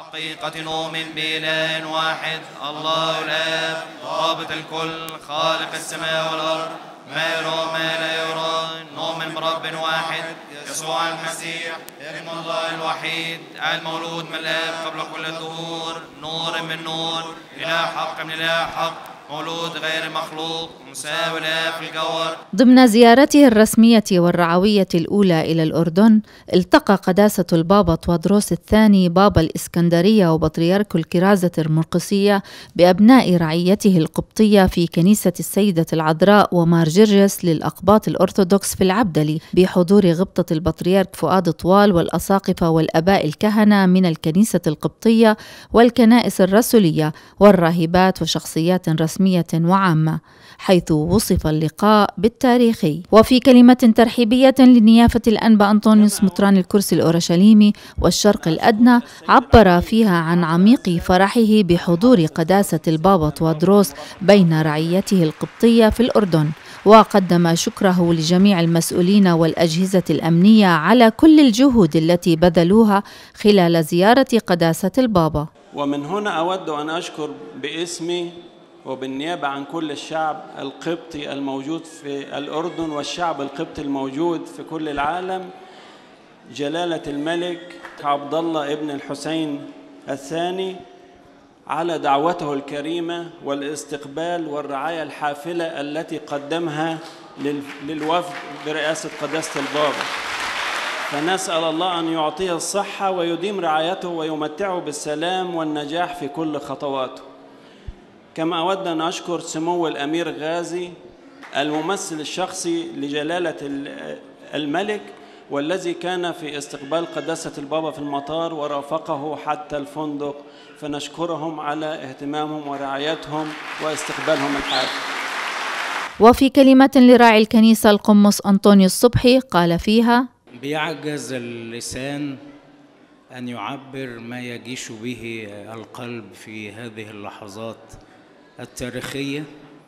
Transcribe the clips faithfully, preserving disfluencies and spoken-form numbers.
حقيقة نؤمن بإله واحد الله الآب ضابط الكل خالق السماء والأرض ما يرى ما لا يرى نؤمن برب واحد يسوع المسيح ابن الله الوحيد المولود من الآب قبل كل الدهور نور من نور إله حق من إله حق مولود غير مخلوق مساوي له في الجوهر. ضمن زيارته الرسمية والرعوية الأولى إلى الأردن التقى قداسة البابا توادروس الثاني بابا الإسكندرية وبطريرك الكرازة المرقسية بأبناء رعيته القبطية في كنيسة السيدة العذراء ومار جرجس للأقباط الأرثوذكس في العبدلي بحضور غبطة البطريرك فؤاد طوال والأساقفة والأباء الكهنة من الكنيسة القبطية والكنائس الرسولية والراهبات وشخصيات رسمية وعامة، حيث وصف اللقاء بالتاريخي. وفي كلمة ترحيبية لنيافة الأنبا أنطونيوس مطران الكرسي الأورشليمي والشرق الأدنى عبر فيها عن عميق فرحه بحضور قداسة البابا توادروس بين رعيته القبطية في الأردن، وقدم شكره لجميع المسؤولين والأجهزة الأمنية على كل الجهود التي بذلوها خلال زيارة قداسة البابا. ومن هنا أود أن أشكر باسمي وبالنيابة عن كل الشعب القبطي الموجود في الأردن والشعب القبطي الموجود في كل العالم جلالة الملك عبد الله ابن الحسين الثاني على دعوته الكريمة والاستقبال والرعاية الحافلة التي قدمها للوفد برئاسة قداسة البابا، فنسأل الله أن يعطيه الصحة ويديم رعايته ويمتعه بالسلام والنجاح في كل خطواته. كما أود أن أشكر سمو الأمير غازي الممثل الشخصي لجلالة الملك والذي كان في استقبال قداسة البابا في المطار ورافقه حتى الفندق، فنشكرهم على اهتمامهم ورعايتهم واستقبالهم الحافل. وفي كلمة لراعي الكنيسة القمص أنطونيوس صبحي قال فيها: بيعجز اللسان أن يعبر ما يجيش به القلب في هذه اللحظات التاريخية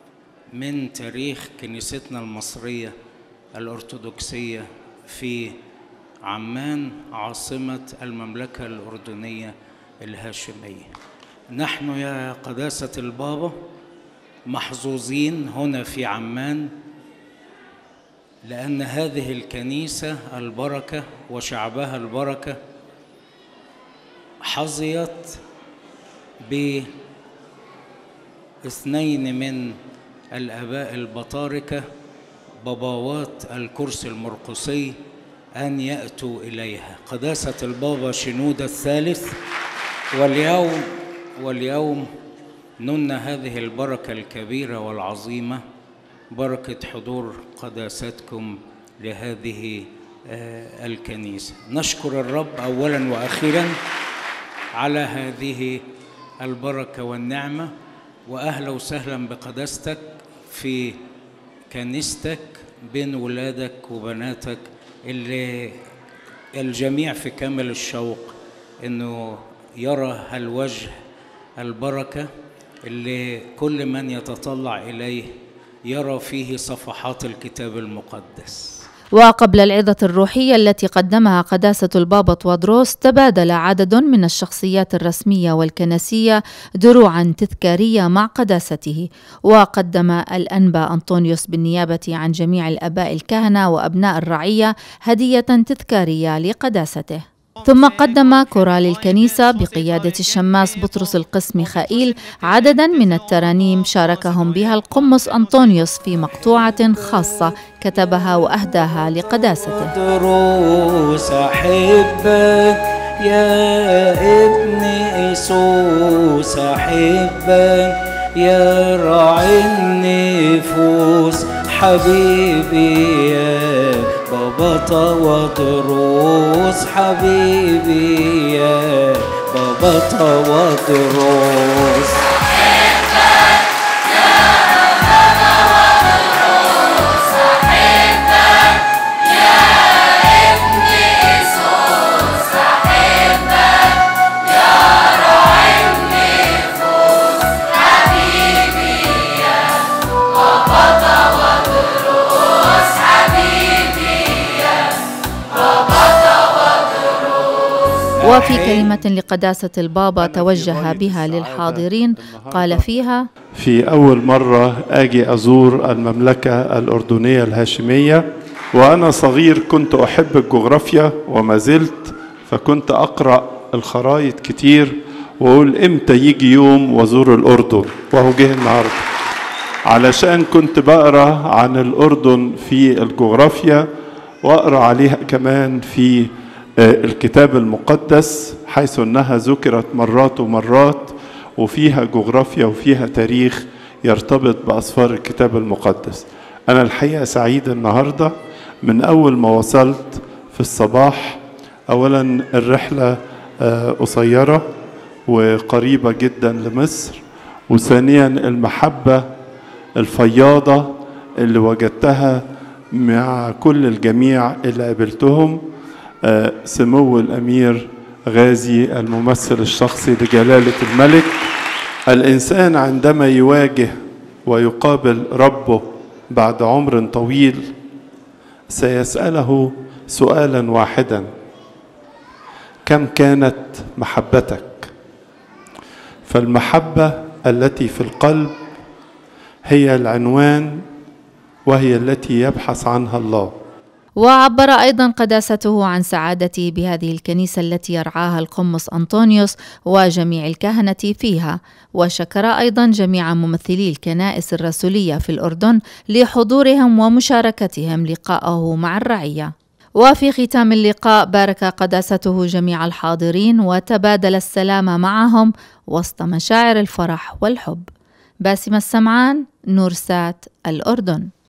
من تاريخ كنيستنا المصرية الأرثوذكسية في عمان عاصمة المملكة الأردنية الهاشمية. نحن يا قداسة البابا محظوظين هنا في عمان لأن هذه الكنيسة البركة وشعبها البركة حظيت باثنين من الآباء البطاركة باباوات الكرسي المرقسي أن يأتوا إليها، قداسة البابا شنودة الثالث، واليوم واليوم نن هذه البركة الكبيرة والعظيمة، بركة حضور قداستكم لهذه الكنيسة. نشكر الرب أولاً وأخيراً على هذه البركة والنعمة، وأهلا وسهلا بقداستك في كنيستك بين ولادك وبناتك اللي الجميع في كامل الشوق إنه يرى هالوجه البركة اللي كل من يتطلع إليه يرى فيه صفحات الكتاب المقدس. وقبل العظة الروحية التي قدمها قداسة البابا توادروس تبادل عدد من الشخصيات الرسمية والكنسية دروعا تذكارية مع قداسته، وقدم الأنبا أنطونيوس بالنيابة عن جميع الآباء الكهنة وأبناء الرعية هدية تذكارية لقداسته. ثم قدم كورال الكنيسة بقيادة الشماس بطرس القس ميخائيل عددا من الترانيم شاركهم بها القمص أنطونيوس في مقطوعة خاصة كتبها وأهداها لقداسته. أدروس أحبك يا ابن إيسوس أحبك يا راعي النفوس حبيبي يا بابا توادروس حبيبي يا بابا توادروس وفي كلمة كلمة لقداسة البابا توجه بها للحاضرين قال فيها: في أول مرة أجي أزور المملكة الأردنية الهاشمية، وأنا صغير كنت أحب الجغرافيا وما زلت، فكنت أقرأ الخرايط كتير وأقول إمتى يجي يوم وزور الأردن، وهو جه النهاردة، علشان كنت بقرأ عن الأردن في الجغرافيا وأقرأ عليها كمان في الكتاب المقدس، حيث أنها ذكرت مرات ومرات، وفيها جغرافيا وفيها تاريخ يرتبط بأسفار الكتاب المقدس. أنا الحقيقة سعيد النهاردة من أول ما وصلت في الصباح. أولا الرحلة قصيرة وقريبة جدا لمصر، وثانيا المحبة الفياضة اللي وجدتها مع كل الجميع اللي قابلتهم. سمو الأمير غازي الممثل الشخصي لجلالة الملك، الإنسان عندما يواجه ويقابل ربه بعد عمر طويل سيسأله سؤالا واحدا: كم كانت محبتك؟ فالمحبة التي في القلب هي العنوان، وهي التي يبحث عنها الله. وعبر أيضا قداسته عن سعادته بهذه الكنيسة التي يرعاها القمص أنطونيوس وجميع الكهنة فيها، وشكر أيضا جميع ممثلي الكنائس الرسولية في الأردن لحضورهم ومشاركتهم لقاءه مع الرعية. وفي ختام اللقاء بارك قداسته جميع الحاضرين وتبادل السلام معهم وسط مشاعر الفرح والحب. باسمة السمعان، نورسات، الأردن.